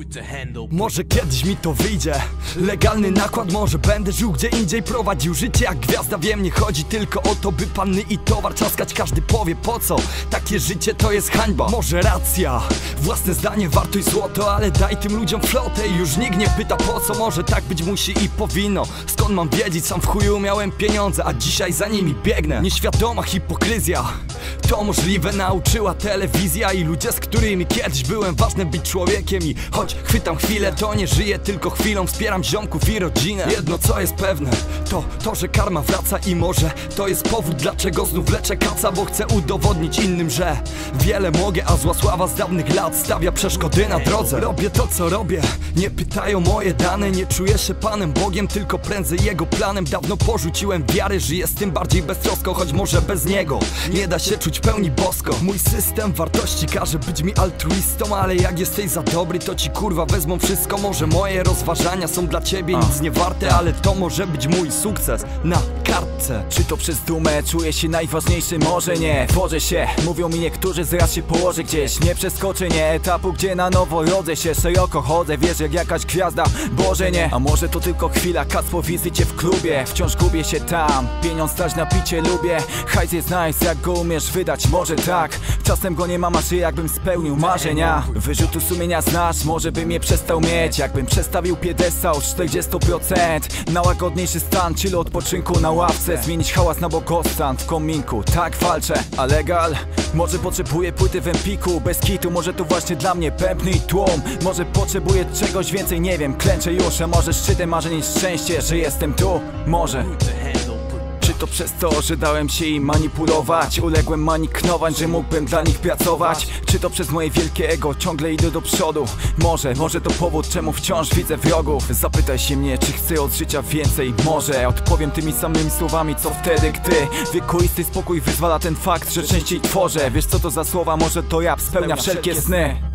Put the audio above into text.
Może kiedyś mi to wyjdzie. Legalny nakład, może będę żył gdzie indziej. Prowadził życie jak gwiazda, wiem, nie chodzi tylko o to, by panny i towar czaskać. Każdy powie po co, takie życie to jest hańba. Może racja, własne zdanie wartość złoto, ale daj tym ludziom flotę i już nikt nie pyta po co. Może tak być musi i powinno. Skąd mam wiedzieć, sam w chuju miałem pieniądze, a dzisiaj za nimi biegnę. Nieświadoma hipokryzja, to możliwe nauczyła telewizja i ludzie, z którymi kiedyś byłem. Ważne być człowiekiem i choć chwytam chwilę, to nie żyję tylko chwilą. Wspieram ziomków i rodzinę. Jedno co jest pewne, to że karma wraca i może to jest powód, dlaczego znów leczę kaca. Bo chcę udowodnić innym, że wiele mogę, a zła sława z dawnych lat stawia przeszkody na drodze. Robię to co robię, nie pytają moje dane. Nie czuję się Panem Bogiem, tylko prędzej Jego planem. Dawno porzuciłem wiary, żyję z tym bardziej beztrosko, choć może bez Niego nie da się czuć pełni bosko. Mój system wartości każe być mi altruistą, ale jak jesteś za dobry, to ci kurwa wezmą wszystko. Może moje rozważania są dla ciebie nic nie warte, ale to może być mój sukces na kartce. Czy to przez dumę czuję się najważniejszy? Może nie, tworzę się. Mówią mi niektórzy, zaraz się położę gdzieś. Nie przeskoczę, nie etapu, gdzie na nowo rodzę się. Szeroko chodzę, wiesz, jak jakaś gwiazda. Boże nie, a może to tylko chwila. Kac po wizycie w klubie, wciąż gubię się tam. Pieniądz stać na picie lubię. Hajs jest nice, jak go umiesz wydać, może tak. Czasem go nie mam, a żyję jakbym spełnił marzenia. Wyrzutu sumienia znasz, może bym je przestał mieć. Jakbym przestawił piedestał z 40%. Na łagodniejszy stan, chill odpoczynku na ławce. Zmienić hałas na błogostan w kominku. Tak walczę, a legal? Może potrzebuję płyty w Empiku. Bez kitu, może to właśnie dla mnie pępny i tłum. Może potrzebuję czegoś więcej, nie wiem, klęczę już. A może szczytem marzeń jest szczęście, że jestem tu? Może. Czy to przez to, że dałem się im manipulować? Uległem maniknowań, że mógłbym dla nich pracować? Czy to przez moje wielkie ego, ciągle idę do przodu? Może to powód, czemu wciąż widzę wrogów. Zapytaj się mnie, czy chcę od życia więcej? Może odpowiem tymi samymi słowami, co wtedy, gdy wiekuisty spokój wyzwala ten fakt, że częściej tworzę. Wiesz co to za słowa? Może to rap spełnia wszelkie sny.